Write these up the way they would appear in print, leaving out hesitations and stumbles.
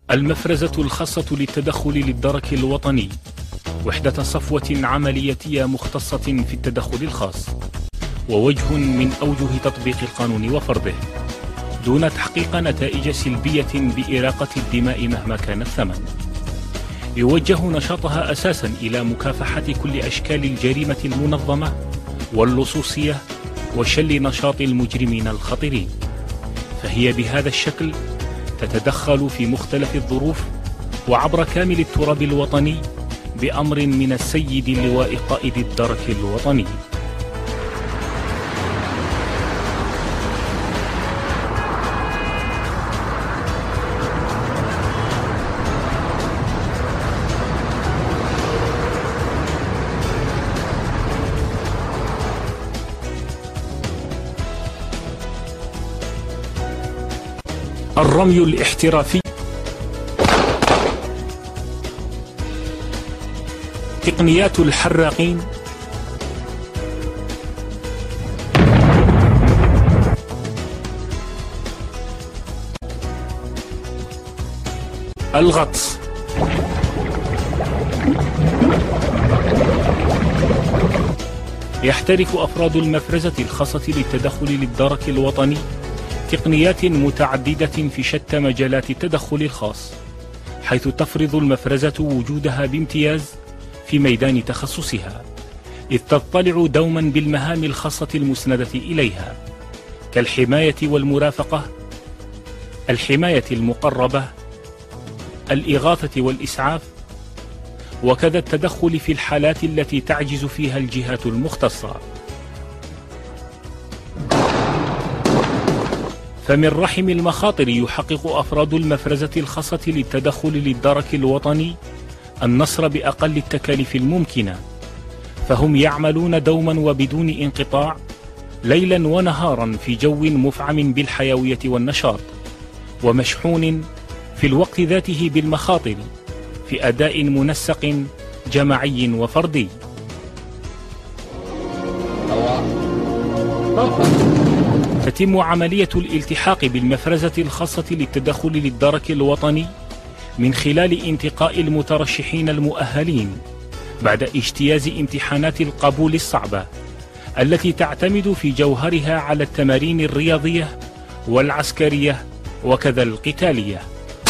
المفرزة الخاصة للتدخل للدرك الوطني وحدة صفوة عملياتية مختصة في التدخل الخاص، ووجه من أوجه تطبيق القانون وفرضه دون تحقيق نتائج سلبية بإراقة الدماء مهما كان الثمن. يوجه نشاطها أساسا إلى مكافحة كل أشكال الجريمة المنظمة واللصوصية وشل نشاط المجرمين الخطيرين، فهي بهذا الشكل تتدخل في مختلف الظروف وعبر كامل التراب الوطني بأمر من السيد اللواء قائد الدرك الوطني. الرمي الاحترافي، تقنيات الحراقين، الغطس، يحترف أفراد المفرزة الخاصة للتدخل للدرك الوطني تقنيات متعددة في شتى مجالات التدخل الخاص، حيث تفرض المفرزة وجودها بامتياز في ميدان تخصصها، إذ تطلع دوما بالمهام الخاصة المسندة إليها كالحماية والمرافقة، الحماية المقربة، الإغاثة والإسعاف، وكذا التدخل في الحالات التي تعجز فيها الجهات المختصة. فمن رحم المخاطر يحقق أفراد المفرزة الخاصة للتدخل للدرك الوطني النصر بأقل التكاليف الممكنة، فهم يعملون دوما وبدون انقطاع ليلا ونهارا في جو مفعم بالحيوية والنشاط، ومشحون في الوقت ذاته بالمخاطر في أداء منسق جماعي وفردي. تتم عملية الالتحاق بالمفرزة الخاصة للتدخل للدرك الوطني من خلال انتقاء المترشحين المؤهلين بعد اجتياز امتحانات القبول الصعبة التي تعتمد في جوهرها على التمارين الرياضية والعسكرية وكذا القتالية.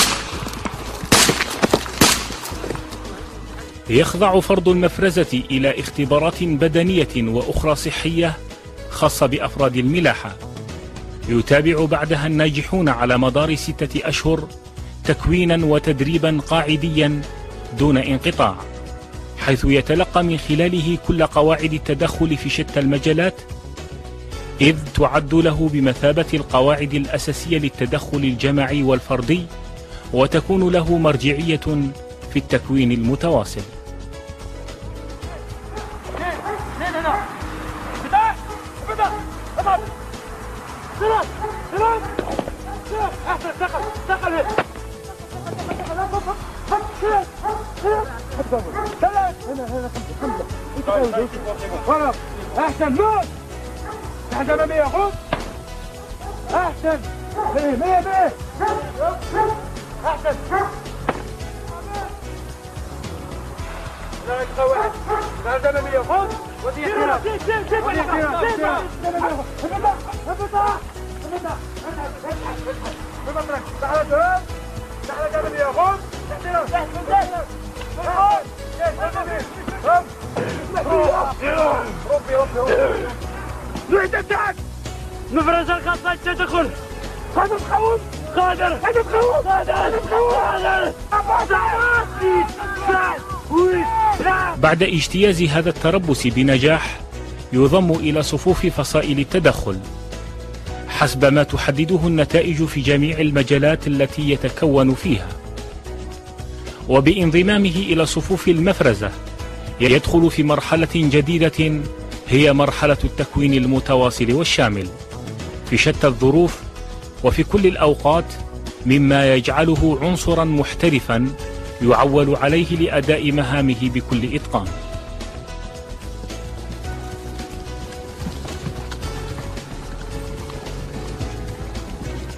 يخضع فرد المفرزة إلى اختبارات بدنية وأخرى صحية خاصة بأفراد الملاحة، يتابع بعدها الناجحون على مدار 6 أشهر تكوينا وتدريبا قاعديا دون انقطاع، حيث يتلقى من خلاله كل قواعد التدخل في شتى المجالات، إذ تعد له بمثابة القواعد الأساسية للتدخل الجماعي والفردي، وتكون له مرجعية في التكوين المتواصل. احسن موت تحت امامي خذ احسن 100 احسن لا يبقى واحد تحت امامي خذ ودي احترام مفرزة الخاصة التدخل قادر تخوف قادر بعد اجتياز هذا التربص بنجاح يضم إلى صفوف فصائل التدخل حسب ما تحدده النتائج في جميع المجالات التي يتكون فيها، وبانضمامه إلى صفوف المفرزة يدخل في مرحلة جديدة هي مرحلة التكوين المتواصل والشامل في شتى الظروف وفي كل الأوقات، مما يجعله عنصرا محترفا يعول عليه لأداء مهامه بكل إتقان.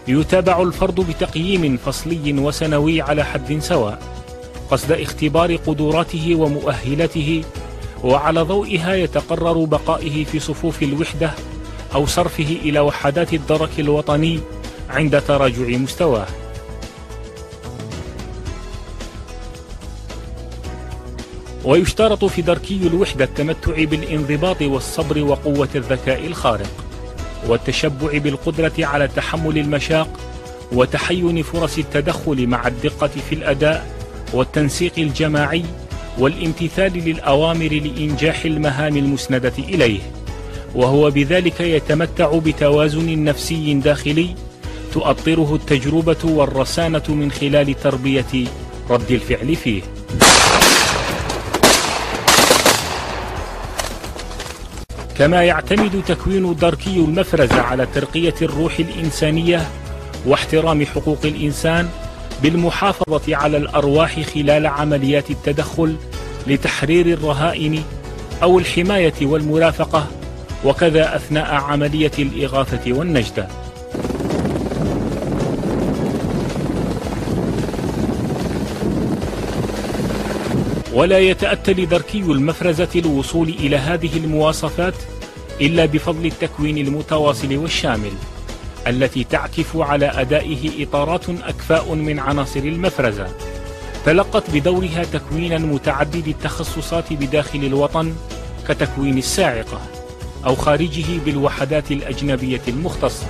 يتابع الفرد بتقييم فصلي وسنوي على حد سواء قصد اختبار قدراته ومؤهلاته، وعلى ضوئها يتقرر بقائه في صفوف الوحدة أو صرفه إلى وحدات الدرك الوطني عند تراجع مستواه. ويشترط في دركي الوحدة التمتع بالانضباط والصبر وقوة الذكاء الخارق، والتشبع بالقدرة على تحمل المشاق وتحين فرص التدخل مع الدقة في الأداء والتنسيق الجماعي والامتثال للأوامر لإنجاح المهام المسندة إليه، وهو بذلك يتمتع بتوازن نفسي داخلي تؤطره التجربة والرسانة من خلال تربية رد الفعل فيه. كما يعتمد تكوين دركي المفرزة على ترقية الروح الإنسانية واحترام حقوق الإنسان بالمحافظة على الأرواح خلال عمليات التدخل لتحرير الرهائن أو الحماية والمرافقة، وكذا أثناء عملية الإغاثة والنجدة. ولا يتأتى لدركي المفرزة الوصول إلى هذه المواصفات إلا بفضل التكوين المتواصل والشامل التي تعكف على أدائه إطارات أكفاء من عناصر المفرزة، تلقت بدورها تكوينا متعدد التخصصات بداخل الوطن كتكوين الساعقة أو خارجه بالوحدات الأجنبية المختصة.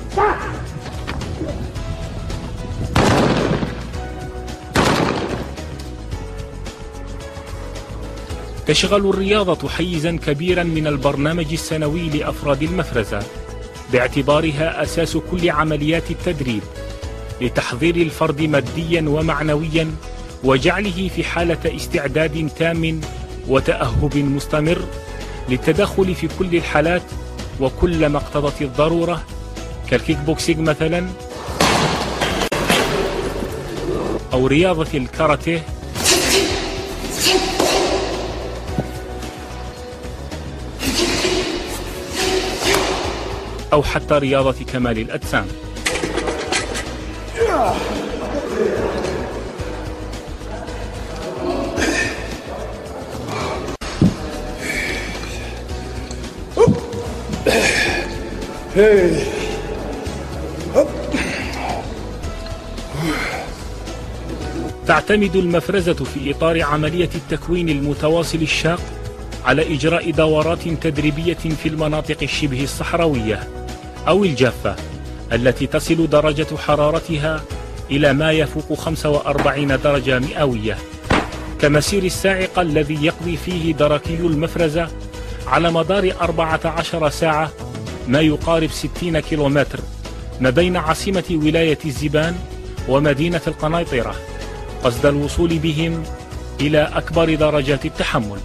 تشغل الرياضة حيزا كبيرا من البرنامج السنوي لأفراد المفرزة باعتبارها أساس كل عمليات التدريب لتحضير الفرد ماديا ومعنويا وجعله في حالة استعداد تام وتأهب مستمر للتدخل في كل الحالات وكل ما اقتضت الضرورة، كالكيك بوكسينج مثلا أو رياضة الكاراتيه أو حتى رياضة كمال الأجسام. تعتمد المفرزة في إطار عملية التكوين المتواصل الشاق على إجراء دورات تدريبية في المناطق الشبه الصحراوية أو الجافة التي تصل درجة حرارتها إلى ما يفوق 45 درجة مئوية، كمسير الساعقة الذي يقضي فيه دركي المفرزة على مدار 14 ساعة ما يقارب 60 كيلومتر ما بين عاصمة ولاية الزبان ومدينة القنيطرة، قصد الوصول بهم إلى أكبر درجات التحمل.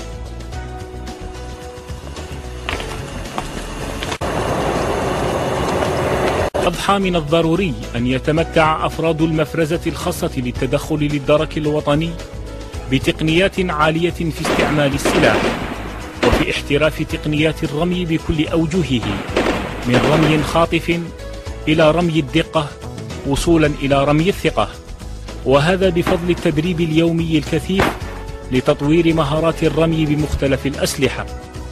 أضحى من الضروري أن يتمتع أفراد المفرزة الخاصة للتدخل للدرك الوطني بتقنيات عالية في استعمال السلاح وفي احتراف تقنيات الرمي بكل أوجهه، من رمي خاطف إلى رمي الدقة وصولا إلى رمي الثقة، وهذا بفضل التدريب اليومي الكثيف لتطوير مهارات الرمي بمختلف الأسلحة.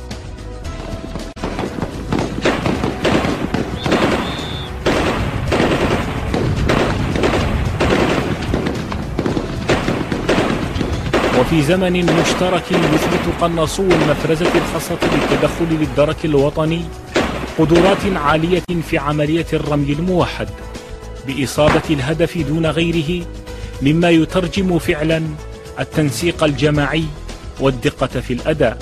وفي زمن مشترك يثبت قناصو المفرزة الخاصة بالتدخل للدرك الوطني قدرات عالية في عملية الرمي الموحد بإصابة الهدف دون غيره، مما يترجم فعلا التنسيق الجماعي والدقة في الأداء.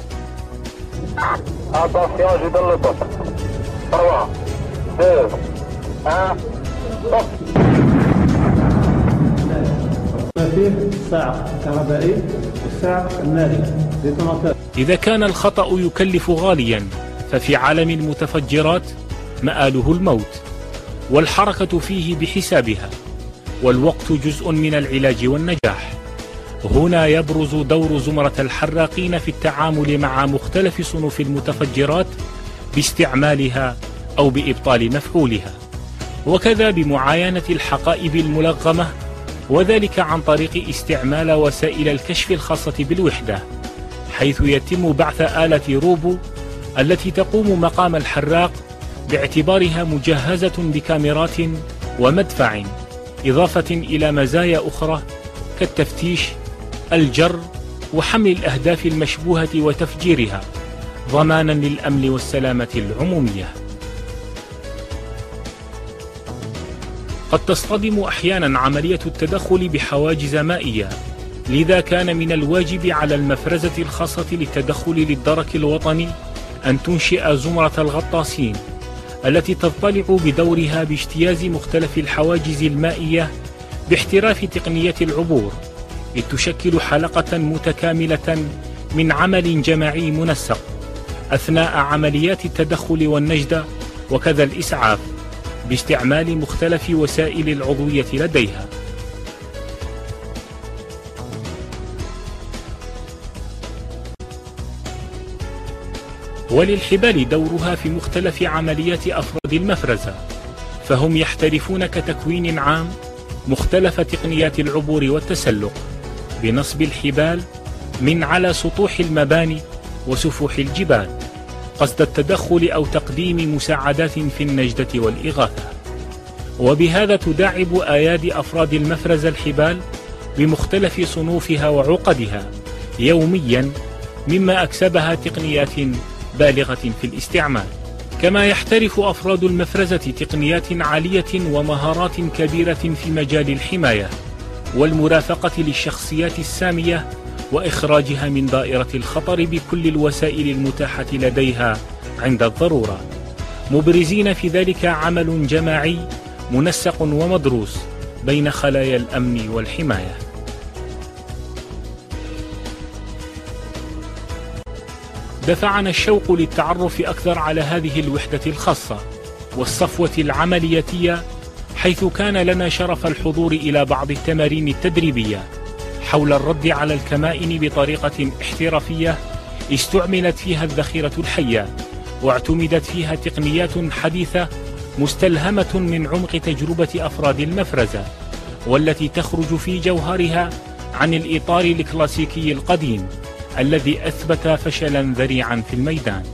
فيه الساعق الكهربائي والساعق الناري. إذا كان الخطأ يكلف غاليا ففي عالم المتفجرات مآله الموت، والحركة فيه بحسابها، والوقت جزء من العلاج والنجاح. هنا يبرز دور زمرة الحراقين في التعامل مع مختلف صنوف المتفجرات باستعمالها أو بإبطال مفعولها، وكذا بمعاينة الحقائب الملغمة، وذلك عن طريق استعمال وسائل الكشف الخاصة بالوحدة، حيث يتم بعث آلة روبو التي تقوم مقام الحراق باعتبارها مجهزة بكاميرات ومدفع، إضافة إلى مزايا أخرى كالتفتيش، الجر، وحمل الأهداف المشبوهة وتفجيرها، ضمانا للأمن والسلامة العمومية. قد تصطدم أحيانا عملية التدخل بحواجز مائية، لذا كان من الواجب على المفرزة الخاصة للتدخل للدرك الوطني أن تنشئ زمرة الغطاسين التي تضطلع بدورها باجتياز مختلف الحواجز المائية باحتراف تقنية العبور، إذ تشكل حلقة متكاملة من عمل جماعي منسق أثناء عمليات التدخل والنجدة وكذا الإسعاف باستعمال مختلف وسائل العضوية لديها. وللحبال دورها في مختلف عمليات أفراد المفرزة، فهم يحترفون كتكوين عام مختلف تقنيات العبور والتسلق بنصب الحبال من على سطوح المباني وسفوح الجبال قصد التدخل أو تقديم مساعدات في النجدة والإغاثة. وبهذا تداعب أيادي أفراد المفرزة الحبال بمختلف صنوفها وعقدها يوميا، مما أكسبها تقنيات بالغة في الاستعمال. كما يحترف أفراد المفرزة تقنيات عالية ومهارات كبيرة في مجال الحماية والمرافقة للشخصيات السامية وإخراجها من دائرة الخطر بكل الوسائل المتاحة لديها عند الضرورة، مبرزين في ذلك عمل جماعي منسق ومدروس بين خلايا الأمن والحماية. دفعنا الشوق للتعرف أكثر على هذه الوحدة الخاصة والصفوة العملياتية، حيث كان لنا شرف الحضور إلى بعض التمارين التدريبية حول الرد على الكمائن بطريقة احترافية استعملت فيها الذخيرة الحية، واعتمدت فيها تقنيات حديثة مستلهمة من عمق تجربة أفراد المفرزة، والتي تخرج في جوهرها عن الإطار الكلاسيكي القديم الذي أثبت فشلا ذريعا في الميدان.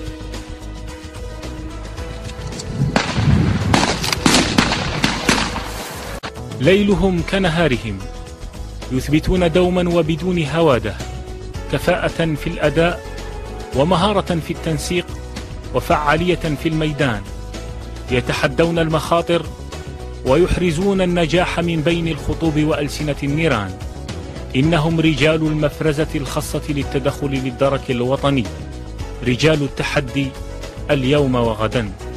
ليلهم كنهارهم، يثبتون دوما وبدون هوادة كفاءة في الأداء ومهارة في التنسيق وفعالية في الميدان، يتحدون المخاطر ويحرزون النجاح من بين الخطوب وألسنة النيران. إنهم رجال المفرزة الخاصة للتدخل للدرك الوطني، رجال التحدي اليوم وغدا.